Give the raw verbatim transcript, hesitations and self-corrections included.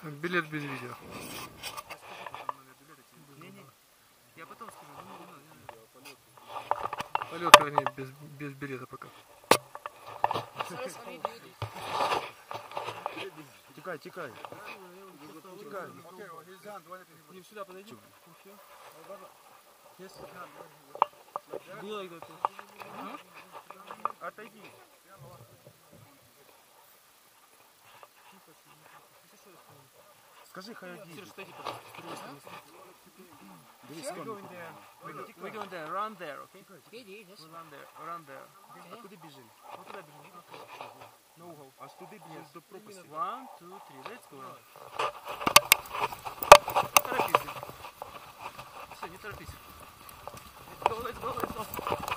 Билет без видео. Я потом скажу. Полет вернее без, без билета пока. Тикай, тикай. Тикай. Не сюда подойди. Было это. Отойди. Скажи, Хайоги. Сереж, отойди, пожалуйста, с другой стороны. We're going there. We're going there. Run there, okay? We run there. Run there. А куда бежим? Вот туда бежим. No go. Аж туди бежим до пропасти. One, two, three. Let's go. Торопись. Все, не торопись. Let's go, let's go, let's go.